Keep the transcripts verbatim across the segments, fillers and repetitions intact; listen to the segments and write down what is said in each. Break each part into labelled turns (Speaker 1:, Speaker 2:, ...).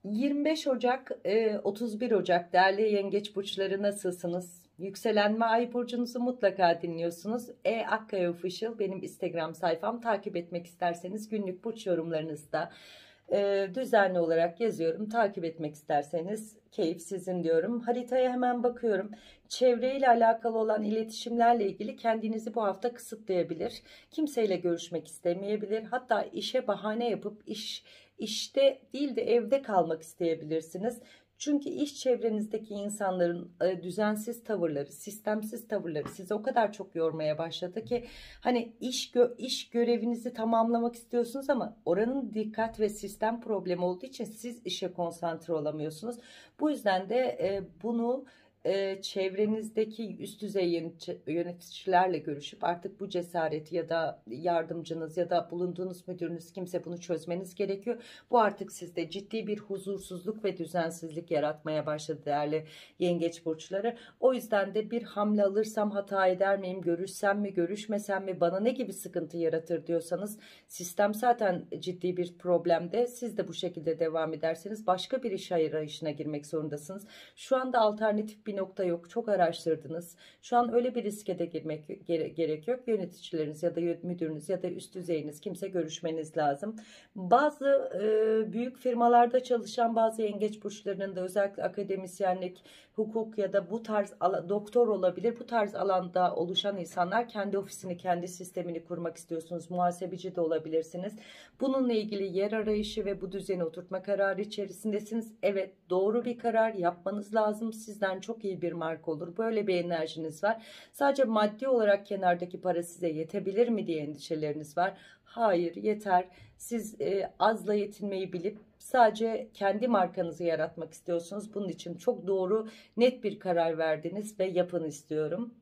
Speaker 1: yirmi beş Ocak, e, otuz bir Ocak değerli yengeç burçları nasılsınız? Yükselenme ay burcunuzu mutlaka dinliyorsunuz. E Akkaya Official benim Instagram sayfam. Takip etmek isterseniz günlük burç yorumlarınızı da e, düzenli olarak yazıyorum. Takip etmek isterseniz keyif sizin diyorum. Haritaya hemen bakıyorum. Çevreyle alakalı olan iletişimlerle ilgili kendinizi bu hafta kısıtlayabilir. Kimseyle görüşmek istemeyebilir. Hatta işe bahane yapıp iş işte değil de evde kalmak isteyebilirsiniz. Çünkü iş çevrenizdeki insanların e, düzensiz tavırları, sistemsiz tavırları sizi o kadar çok yormaya başladı ki hani iş gö iş görevinizi tamamlamak istiyorsunuz ama oranın dikkat ve sistem problemi olduğu için siz işe konsantre olamıyorsunuz. Bu yüzden de e, bunu e, çevrenizdeki üst düzey yöneticilerle görüşüp artık bu cesareti ya da yardımcınız ya da bulunduğunuz müdürünüz kimse bunu çözmeniz gerekiyor. Bu artık sizde ciddi bir huzursuzluk ve düzensizlik yaratmaya başladı değerli yengeç burçları. O yüzden de bir hamle alırsam hata eder miyim, görüşsem mi görüşmesem mi, bana ne gibi sıkıntı yaratır diyorsanız, sistem zaten ciddi bir problemde, siz de bu şekilde devam ederseniz başka bir iş arayışına girmek zorundasınız. Şu anda alternatif bir nokta yok, çok araştırdınız. Şu an öyle bir riske de girmek gere gerek yok. Yöneticileriniz ya da müdürünüz ya da üst düzeyiniz kimse görüşmeniz lazım. Bazı e, büyük firmalarda çalışan bazı yengeç burçlarının da özellikle akademisyenlik, hukuk ya da bu tarz doktor olabilir. Bu tarz alanda oluşan insanlar kendi ofisini, kendi sistemini kurmak istiyorsunuz. Muhasebeci de olabilirsiniz. Bununla ilgili yer arayışı ve bu düzeni oturtma kararı içerisindesiniz. Evet, doğru bir karar yapmanız lazım. Sizden çok iyi bir marka olur. Böyle bir enerjiniz var. Sadece maddi olarak kenardaki para size yetebilir mi diye endişeleriniz var. Hayır, yeter. Siz e, azla yetinmeyi bilip sadece kendi markanızı yaratmak istiyorsunuz. Bunun için çok doğru, net bir karar verdiniz ve yapın istiyorum.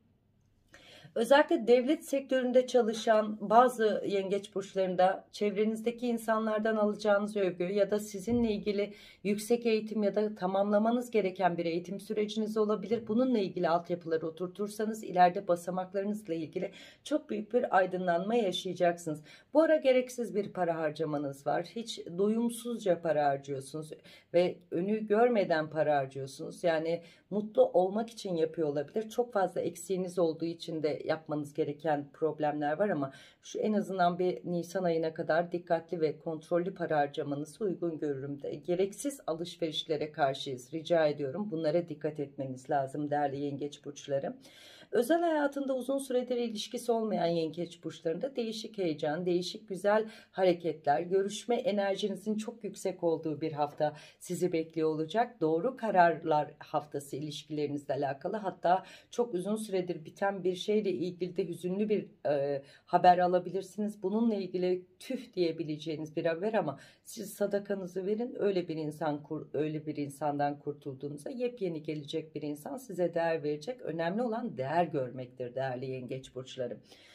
Speaker 1: Özellikle devlet sektöründe çalışan bazı yengeç burçlarında çevrenizdeki insanlardan alacağınız övgü ya da sizinle ilgili yüksek eğitim ya da tamamlamanız gereken bir eğitim süreciniz olabilir. Bununla ilgili altyapıları oturtursanız ileride basamaklarınızla ilgili çok büyük bir aydınlanma yaşayacaksınız. Bu ara gereksiz bir para harcamanız var. Hiç doyumsuzca para harcıyorsunuz ve önü görmeden para harcıyorsunuz. Yani mutlu olmak için yapıyor olabilir. Çok fazla eksiğiniz olduğu için de yapmanız gereken problemler var ama şu en azından bir Nisan ayına kadar dikkatli ve kontrollü para harcamanızı uygun görürüm de. Gereksiz alışverişlere karşıyız. Rica ediyorum. Bunlara dikkat etmeniz lazım değerli yengeç burçları. Özel hayatında uzun süredir ilişkisi olmayan yengeç burçlarında değişik heyecan, değişik güzel hareketler, görüşme enerjinizin çok yüksek olduğu bir hafta sizi bekliyor olacak. Doğru kararlar haftası ilişkilerinizle alakalı, hatta çok uzun süredir biten bir şeyle ilgili de hüzünlü bir e, haber alabilirsiniz. Bununla ilgili tüh diyebileceğiniz bir haber ama siz sadakanızı verin, öyle bir insan öyle bir insandan kurtulduğunuzda yepyeni gelecek bir insan size değer verecek. Önemli olan değer görmektir değerli yengeç burçları.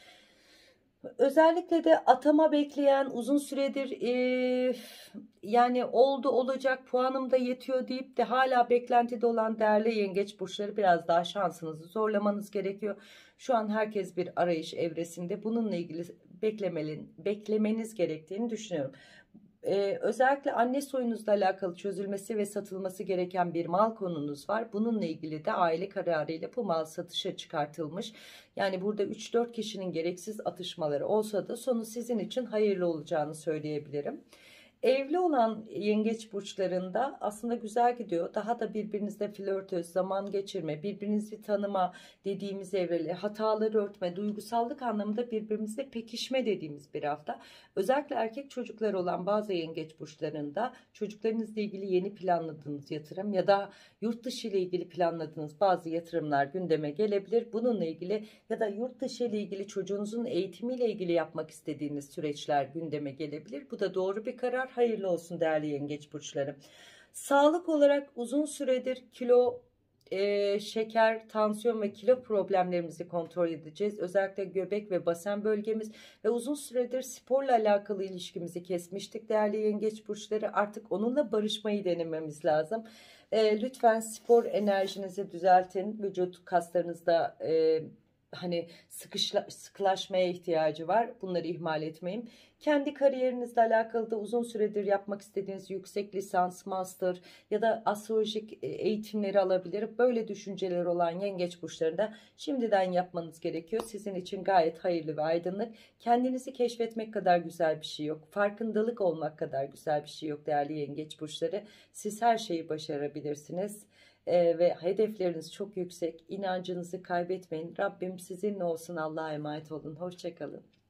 Speaker 1: Özellikle de atama bekleyen, uzun süredir e, yani oldu olacak, puanım da yetiyor deyip de hala beklentide olan değerli yengeç burçları, biraz daha şansınızı zorlamanız gerekiyor. Şu an herkes bir arayış evresinde, bununla ilgili beklemelin, beklemeniz gerektiğini düşünüyorum. Ee, özellikle anne soyunuzla alakalı çözülmesi ve satılması gereken bir mal konunuz var. Bununla ilgili de aile kararıyla bu mal satışa çıkartılmış. Yani burada üç dört kişinin gereksiz atışmaları olsa da sonu sizin için hayırlı olacağını söyleyebilirim. Evli olan yengeç burçlarında aslında güzel gidiyor. Daha da birbirinizle flörtöz, zaman geçirme, birbirinizi tanıma dediğimiz evreli, hataları örtme, duygusallık anlamında birbirimizle pekişme dediğimiz bir hafta. Özellikle erkek çocukları olan bazı yengeç burçlarında çocuklarınızla ilgili yeni planladığınız yatırım ya da yurt dışı ile ilgili planladığınız bazı yatırımlar gündeme gelebilir. Bununla ilgili ya da yurt dışı ile ilgili çocuğunuzun eğitimiyle ilgili yapmak istediğiniz süreçler gündeme gelebilir. Bu da doğru bir karar. Hayırlı olsun değerli yengeç burçları. Sağlık olarak uzun süredir kilo, e, şeker, tansiyon ve kilo problemlerimizi kontrol edeceğiz. Özellikle göbek ve basen bölgemiz ve uzun süredir sporla alakalı ilişkimizi kesmiştik değerli yengeç burçları. Artık onunla barışmayı denememiz lazım. E, lütfen spor enerjinizi düzeltin. Vücut kaslarınızda e, hani sıkışla, sıkılaşmaya ihtiyacı var. Bunları ihmal etmeyin. Kendi kariyerinizle alakalı da uzun süredir yapmak istediğiniz yüksek lisans, master ya da astrolojik eğitimleri alabilir. Böyle düşünceleri olan yengeç burçlarında şimdiden yapmanız gerekiyor. Sizin için gayet hayırlı ve aydınlık. Kendinizi keşfetmek kadar güzel bir şey yok. Farkındalık olmak kadar güzel bir şey yok değerli yengeç burçları. Siz her şeyi başarabilirsiniz. Ee, ve hedefleriniz çok yüksek. İnancınızı kaybetmeyin. Rabbim sizinle olsun. Allah'a emanet olun. Hoşça kalın.